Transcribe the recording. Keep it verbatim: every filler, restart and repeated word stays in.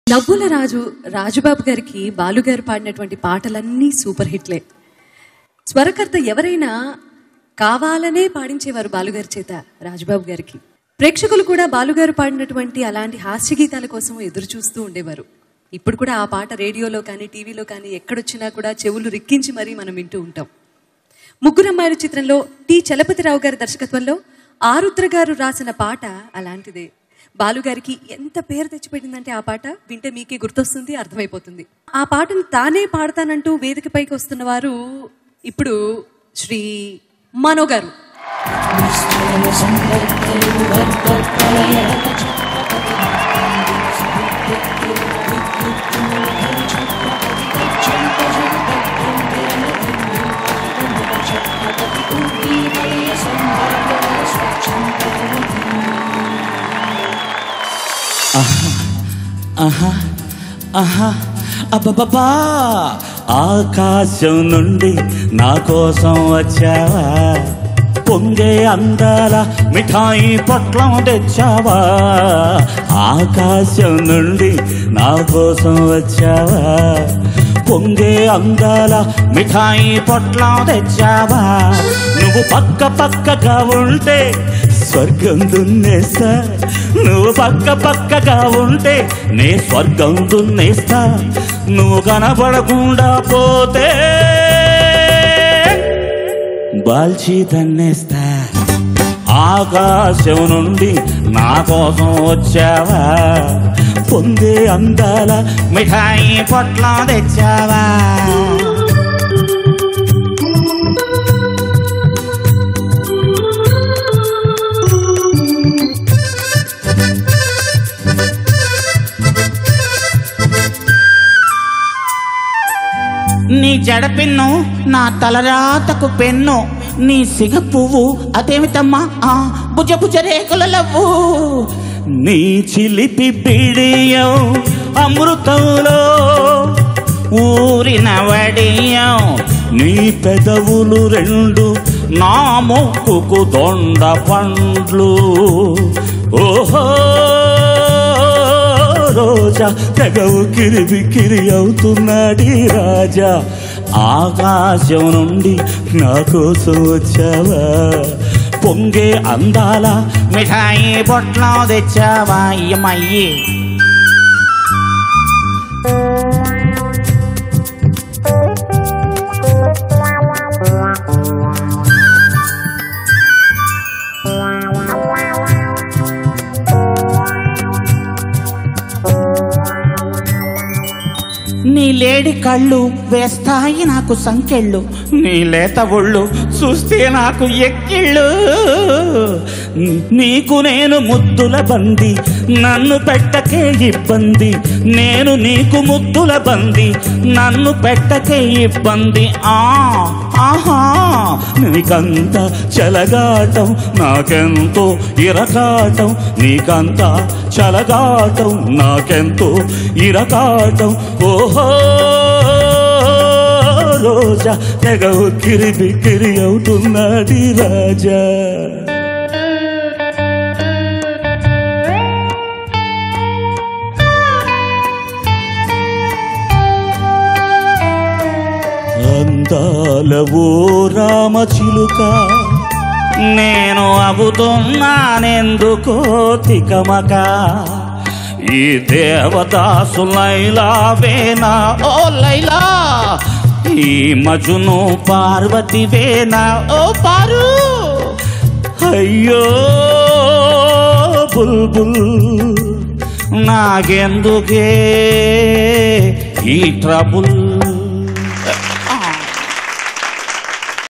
నవ్వుల రాజు రాజుబాబు గారికి బాలుగారు పాడినటువంటి పాటలన్నీ సూపర్ హిట్లే. స్వరకర్త ఎవరైనా కావాలనే పాడించేవారు బాలుగారి చేత రాజుబాబు గారికి. ప్రేక్షకులు కూడా బాలుగారు పాడినటువంటి అలాంటి హాస్య గీతాల కోసం ఎదురు చూస్తూ ఉండేవారు. ఇప్పుడు కూడా ఆ పాట రేడియోలో కానీ టీవీలో కానీ ఎక్కడొచ్చినా కూడా చెవులు రిక్కించి మరీ మనం వింటూ ఉంటాం. ముగ్గురమ్మాయిల చిత్రంలో టి చలపతిరావు గారి దర్శకత్వంలో ఆరుద్ర గారు రాసిన పాట అలాంటిదే. బాలుగారికి ఎంత పేరు తెచ్చిపెట్టిందంటే ఆ పాట వింటే మీకే గుర్తొస్తుంది, అర్థమైపోతుంది. ఆ పాటను తానే పాడతానంటూ వేదికపైకి వస్తున్న వారు ఇప్పుడు శ్రీ మనో గారు. ఆహా ఆహా అబ్బబ్బా, ఆకాశం నుండి నా కోసం వచ్చావా, పొంగే అందాల మిఠాయి పొట్లం తెచ్చావా, ఆకాశం నుండి నా కోసం వచ్చావా, పొంగే అందాల మిఠాయి పొట్లం తెచ్చావా, నువ్వు పక్క పక్కగా ఉంటే స్వర్గం దున్నేస్తా, నువ్వు పక్క పక్కగా ఉంటే నే స్వర్గం దున్నేస్తా, నువ్వు కనపడకుండా పోతే బాల్చి తన్నేస్తా, ఆకాశం నుండి నా కోసం వచ్చావా, పొందే అందాల మిఠాయి పొట్లం తెచ్చావా. నీ జడ పిన్ను నా తలరాతకు పెన్ను, నీ సిగ పువ్వు అదేమిటమ్మా ఆ భుజ భుజ రేకుల లవ్వు, నీ చిలిపి బిడియం అమృతంలో ఊరిన వడియం, నీ పెదవులు రెండు నా మొక్కుకు దొండ పండ్లు, ఓహో రోజా తెగవు కిరిబి కిరి అవుతున్నాడి రాజా, ఆకాశం నుండి నా కోసం వచ్చావా, పొంగే అందాల మిఠాయి పొట్లం తెచ్చావా. అయ్యమ్మయ్యే నీ లేడి కళ్ళు వేస్తాయి నాకు సంకెళ్ళు, నీ లేత ఒళ్ళు చూస్తే నాకు ఎక్కిళ్ళు, నీకు నేను ముద్దుల బంది నన్ను పెట్టకే ఇబ్బంది, నేను నీకు ముద్దుల బంది నన్ను పెట్టకే ఇబ్బంది. ఆ ఆహా నీకంత చలగాటం నాకెంతో ఇరకాటం, నీకంత చలగాటం నాకెంతో ఇరకాటం, ఓహో రోజా తెగవు కిరిబి కిరి అవుతున్నది రాజా. అందాల ఓ రామ చిలుక నేను అవుతున్నానెందుకో తికమక, ఈ దేవదాసు లైలావేనా ఓ లైలా, ఈ మజును పార్వతివేనా ఓ పారు, అయ్యో బుల్బుల్ నాకెందుకే ఈ ట్రబుల్.